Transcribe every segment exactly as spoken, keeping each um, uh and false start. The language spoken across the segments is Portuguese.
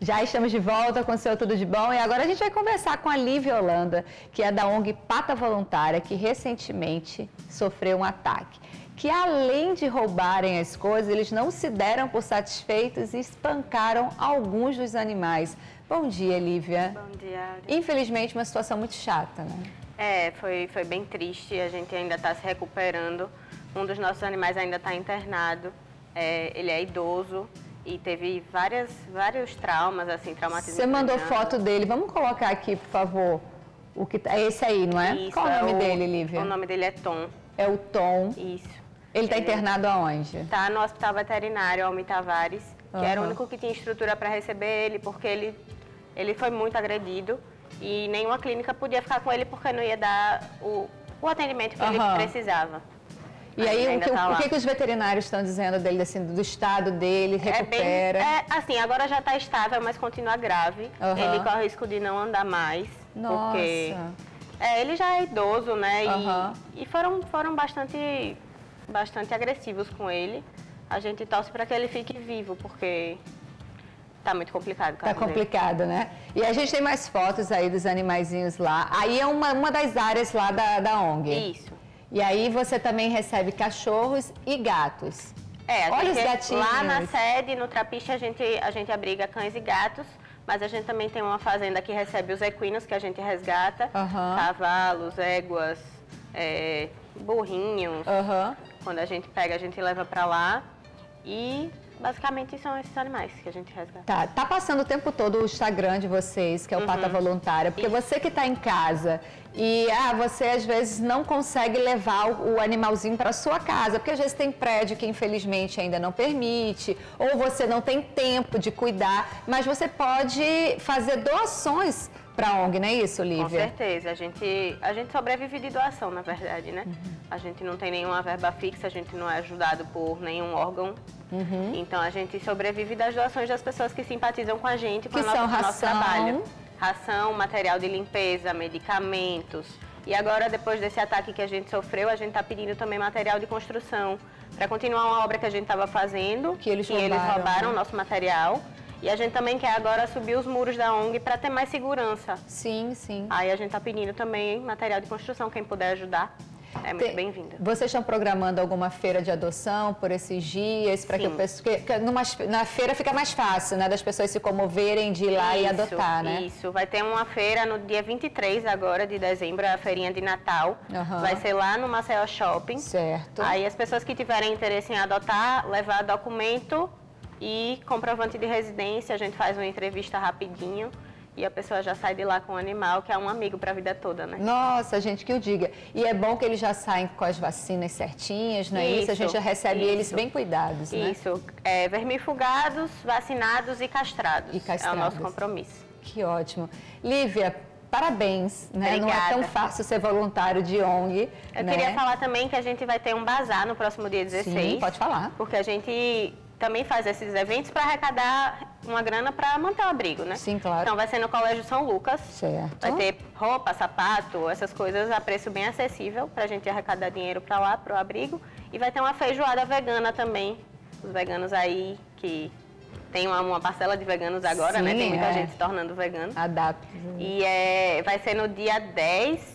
Já estamos de volta com o seu Tudo de Bom e agora a gente vai conversar com a Lívia Holanda, que é da O N G Pata Voluntária, que recentemente sofreu um ataque. Que além de roubarem as coisas, eles não se deram por satisfeitos e espancaram alguns dos animais. Bom dia, Lívia. Bom dia. Infelizmente, uma situação muito chata, né? É, foi, foi bem triste, a gente ainda está se recuperando. Um dos nossos animais ainda está internado, é, ele é idoso e teve várias, vários traumas, assim, traumatismo. Você mandou craniano. foto dele, vamos colocar aqui, por favor, o que tá, é esse aí, não é? Isso, Qual é o nome o, dele, Lívia? O nome dele é Tom. É o Tom. Isso. Ele está internado aonde? Está no Hospital Veterinário Almi Tavares, que Uhum. era o único que tinha estrutura para receber ele, porque ele, ele foi muito agredido e nenhuma clínica podia ficar com ele porque não ia dar o, o atendimento que Uhum. ele precisava. E aí, o que, tá o que, que os veterinários estão dizendo dele, assim, do estado dele, recupera? É, bem, é assim, agora já está estável, mas continua grave. Uhum. Ele corre o risco de não andar mais. Nossa. Porque é, ele já é idoso, né? Uhum. E, e foram, foram bastante, bastante agressivos com ele. A gente torce para que ele fique vivo, porque tá muito complicado. Tá complicado, né? E a gente tem mais fotos aí dos animaizinhos lá. Aí é uma, uma das áreas lá da, da O N G. Isso. E aí você também recebe cachorros e gatos. É, a Olha gente, os gatinhos. lá na sede, no Trapiche, a gente, a gente abriga cães e gatos, mas a gente também tem uma fazenda que recebe os equinos, que a gente resgata, Uhum. cavalos, éguas, é, burrinhos. Uhum. Quando a gente pega, a gente leva pra lá e basicamente são esses animais que a gente resgata. Tá, tá passando o tempo todo o Instagram de vocês, que é o Uhum. Pata Voluntária, porque Isso. você que está em casa e ah, você às vezes não consegue levar o, o animalzinho para sua casa, porque às vezes tem prédio que infelizmente ainda não permite, ou você não tem tempo de cuidar, mas você pode fazer doações para a O N G, não é isso, Lívia? Com certeza, a gente, a gente sobrevive de doação, na verdade, né? Uhum. A gente não tem nenhuma verba fixa, a gente não é ajudado por nenhum órgão. Uhum. Então a gente sobrevive das doações das pessoas que simpatizam com a gente, com, que a nossa, são com o nosso ração. trabalho. Ração, material de limpeza, medicamentos. E agora, depois desse ataque que a gente sofreu, a gente está pedindo também material de construção para continuar uma obra que a gente estava fazendo, que eles que roubaram, eles roubaram o né? nosso material. E a gente também quer agora subir os muros da O N G para ter mais segurança. Sim, sim. Aí a gente está pedindo também material de construção, quem puder ajudar. É muito bem-vindo. Vocês estão programando alguma feira de adoção por esses dias? Para que, o pessoal, que, que numa, na feira fica mais fácil, né? Das pessoas se comoverem de ir lá isso, e adotar, né? Isso, vai ter uma feira no dia vinte e três agora de dezembro, a feirinha de Natal. Uhum. Vai ser lá no Maceió Shopping. Certo. Aí as pessoas que tiverem interesse em adotar, levar documento e comprovante de residência, a gente faz uma entrevista rapidinho. E a pessoa já sai de lá com o animal, que é um amigo para a vida toda, né? Nossa, gente, que o diga. E é bom que eles já saem com as vacinas certinhas, não é isso? isso? A gente já recebe isso. eles bem cuidados, né? Isso. É, vermifugados, vacinados e castrados. E castrados. É o nosso compromisso. Que ótimo. Lívia, parabéns, né? Obrigada. Não é tão fácil ser voluntário de O N G. Eu né? queria falar também que a gente vai ter um bazar no próximo dia dezesseis. Sim, pode falar. Porque a gente também faz esses eventos para arrecadar uma grana para manter o abrigo, né? Sim, claro. Então vai ser no Colégio São Lucas. Certo. Vai ter roupa, sapato, essas coisas a preço bem acessível para a gente arrecadar dinheiro para lá, para o abrigo. E vai ter uma feijoada vegana também. Os veganos aí que tem uma, uma parcela de veganos agora, Sim, né? Tem muita é. gente se tornando vegano. Adapta. E é, vai ser no dia dez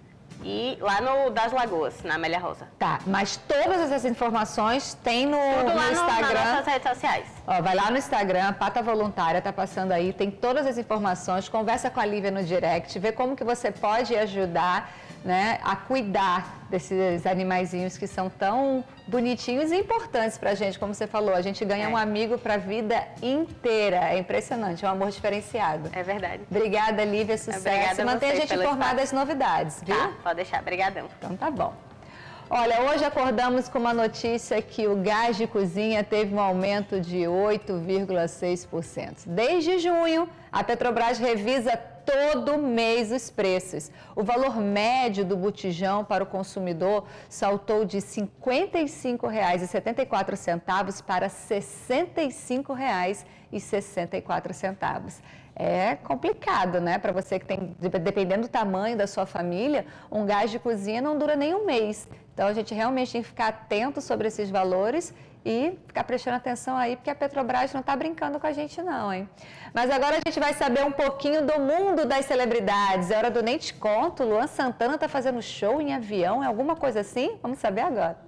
e lá no Das Lagoas, na Amélia Rosa. Tá, mas todas essas informações tem no, Tudo no lá no, Instagram. nas nossas redes sociais. Ó, vai lá no Instagram, Pata Voluntária, tá passando aí, tem todas as informações, conversa com a Lívia no direct, vê como que você pode ajudar, né, a cuidar desses animaizinhos que são tão bonitinhos e importantes pra gente, como você falou, a gente ganha É. um amigo pra vida inteira, é impressionante, é um amor diferenciado. É verdade. Obrigada, Lívia, sucesso. Obrigada a Mantenha a vocês gente pelo informada das espaço. novidades, viu? Tá, pode deixar. Obrigadão. Então tá bom. Olha, hoje acordamos com uma notícia que o gás de cozinha teve um aumento de oito vírgula seis por cento. Desde junho, a Petrobras revisa todo mês os preços. O valor médio do botijão para o consumidor saltou de cinquenta e cinco reais e setenta e quatro centavos para sessenta e cinco reais e sessenta e quatro centavos. É complicado, né? Para você que tem, dependendo do tamanho da sua família, um gás de cozinha não dura nem um mês. Então, a gente realmente tem que ficar atento sobre esses valores e ficar prestando atenção aí, porque a Petrobras não está brincando com a gente não, hein? Mas agora a gente vai saber um pouquinho do mundo das celebridades. É hora do Nem Te Conto. Luan Santana está fazendo show em avião, é alguma coisa assim? Vamos saber agora.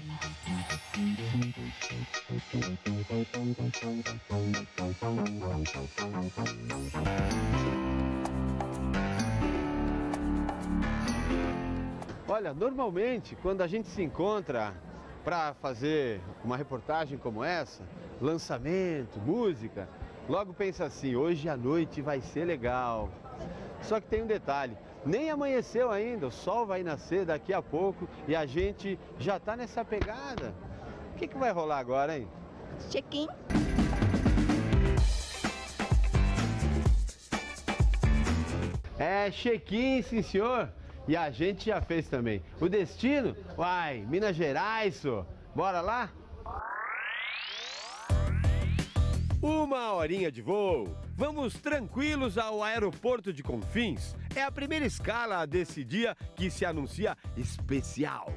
Olha, normalmente, quando a gente se encontra para fazer uma reportagem como essa, lançamento, música, logo pensa assim, hoje à noite vai ser legal. Só que tem um detalhe, nem amanheceu ainda, o sol vai nascer daqui a pouco e a gente já está nessa pegada. O que que vai rolar agora, hein? Check-in. É, check-in, sim senhor. E a gente já fez também. O destino? Uai, Minas Gerais, só. Bora lá? Uma horinha de voo. Vamos tranquilos ao aeroporto de Confins. É a primeira escala desse dia que se anuncia especial.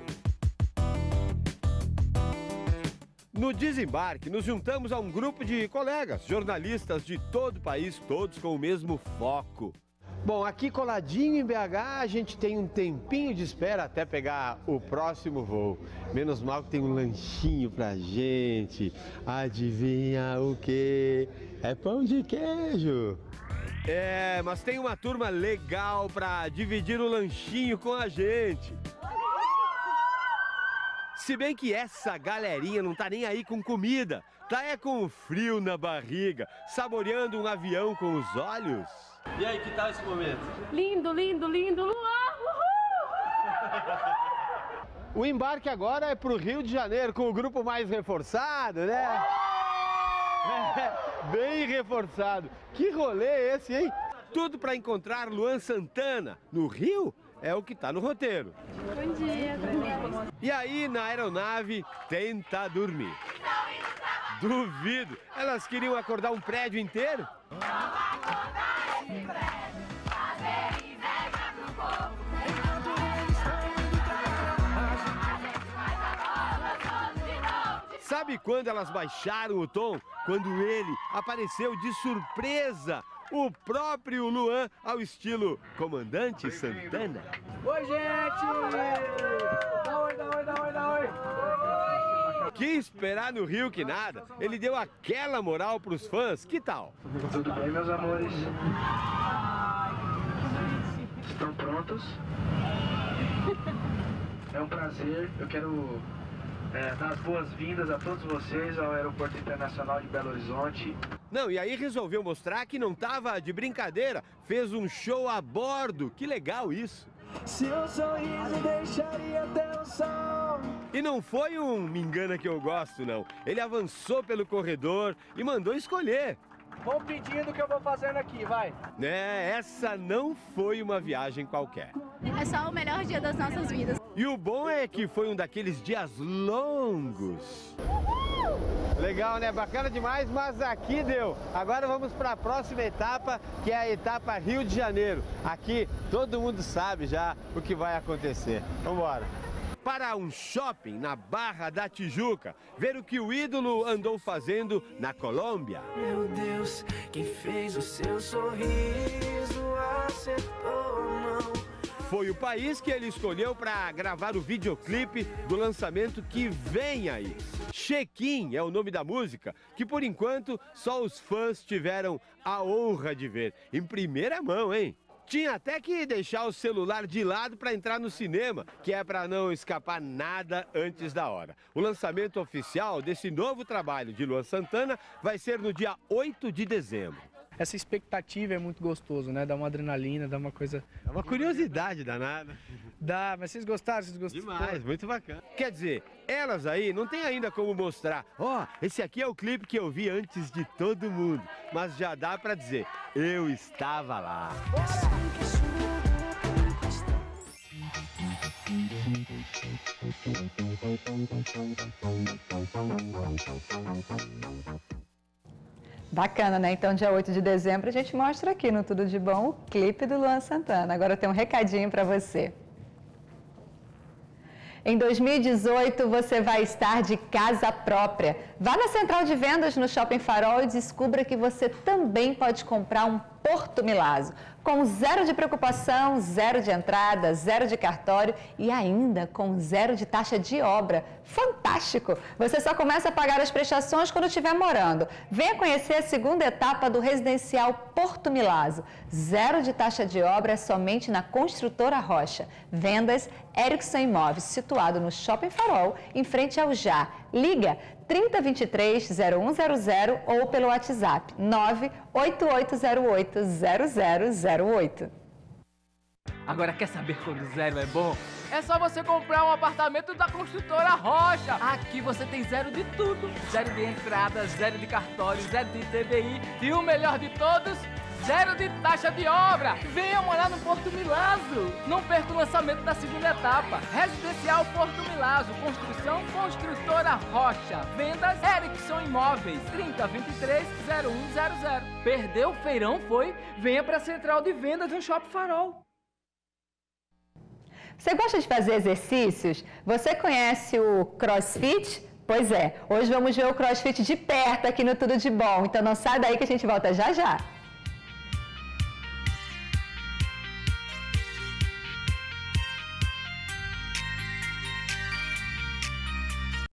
No desembarque, nos juntamos a um grupo de colegas, jornalistas de todo o país, todos com o mesmo foco. Bom, aqui coladinho em B H, a gente tem um tempinho de espera até pegar o próximo voo. Menos mal que tem um lanchinho pra gente. Adivinha o quê? É pão de queijo. É, mas tem uma turma legal pra dividir o lanchinho com a gente. Se bem que essa galerinha não tá nem aí com comida, tá é com frio na barriga, saboreando um avião com os olhos. E aí, que tal esse momento? Lindo, lindo, lindo, Luan! O embarque agora é pro Rio de Janeiro, com o grupo mais reforçado, né? É, bem reforçado. Que rolê é esse, hein? Tudo para encontrar Luan Santana no Rio é o que tá no roteiro. Bom dia, bom dia. E aí, na aeronave, tenta dormir. Duvido. Elas queriam acordar um prédio inteiro? Sabe quando elas baixaram o tom? Quando ele apareceu de surpresa, o próprio Luan, ao estilo Comandante Santana. Oi, gente! Dá oi, dá oi, dá oi, dá oi! Que esperar no Rio que nada. Ele deu aquela moral pros fãs, que tal? Tudo bem, meus amores? Estão prontos? É um prazer, eu quero é, dar as boas-vindas a todos vocês ao Aeroporto Internacional de Belo Horizonte. Não, e aí resolveu mostrar que não tava de brincadeira, fez um show a bordo, que legal isso. Seu sorriso deixaria até o sol. E não foi um me engana que eu gosto, não. Ele avançou pelo corredor e mandou escolher. Vou pedindo que eu vou fazendo aqui, vai. É, essa não foi uma viagem qualquer. É só o melhor dia das nossas vidas. E o bom é que foi um daqueles dias longos. Legal, né? Bacana demais, mas aqui deu. Agora vamos para a próxima etapa, que é a etapa Rio de Janeiro. Aqui todo mundo sabe já o que vai acontecer. Vamos embora. Para um shopping na Barra da Tijuca, ver o que o ídolo andou fazendo na Colômbia. Meu Deus, quem fez o seu sorriso acertou, não. Foi o país que ele escolheu para gravar o videoclipe do lançamento que vem aí. Check-in é o nome da música, que por enquanto só os fãs tiveram a honra de ver. Em primeira mão, hein? Tinha até que deixar o celular de lado para entrar no cinema, que é para não escapar nada antes da hora. O lançamento oficial desse novo trabalho de Luan Santana vai ser no dia oito de dezembro. Essa expectativa é muito gostoso, né? Dá uma adrenalina, dá uma coisa... É uma curiosidade danada. Dá, mas vocês gostaram? Vocês gostaram? Demais, muito bacana. Quer dizer, elas aí não tem ainda como mostrar, ó, oh, esse aqui é o clipe que eu vi antes de todo mundo. Mas já dá pra dizer, eu estava lá. Bacana, né? Então, dia oito de dezembro, a gente mostra aqui no Tudo de Bom o clipe do Luan Santana. Agora eu tenho um recadinho para você. Em dois mil e dezoito, você vai estar de casa própria. Vá na central de vendas no Shopping Farol e descubra que você também pode comprar um Porto Milazzo, com zero de preocupação, zero de entrada, zero de cartório e ainda com zero de taxa de obra. Fantástico! Você só começa a pagar as prestações quando estiver morando. Venha conhecer a segunda etapa do residencial Porto Milazzo. Zero de taxa de obra somente na Construtora Rocha. Vendas Erickson Imóveis, situado no Shopping Farol, em frente ao J A R. Liga trinta, vinte e três, zero um zero zero ou pelo WhatsApp nove oito oito zero oito zero zero zero oito. Agora quer saber quando zero é bom? É só você comprar um apartamento da Construtora Rocha. Aqui você tem zero de tudo. Zero de entrada, zero de cartório, zero de I T B I e o melhor de todos, zero de taxa de obra. Venha morar no Porto Milazzo. Não perca o lançamento da segunda etapa. Residencial Porto Milazzo. Construção Construtora Rocha. Vendas Erickson Imóveis. trinta, vinte e três, zero um zero zero. Perdeu o feirão, foi? Venha para a central de vendas no Shopping Farol. Você gosta de fazer exercícios? Você conhece o CrossFit? Pois é, hoje vamos ver o CrossFit de perto aqui no Tudo de Bom. Então não sai daí que a gente volta já já.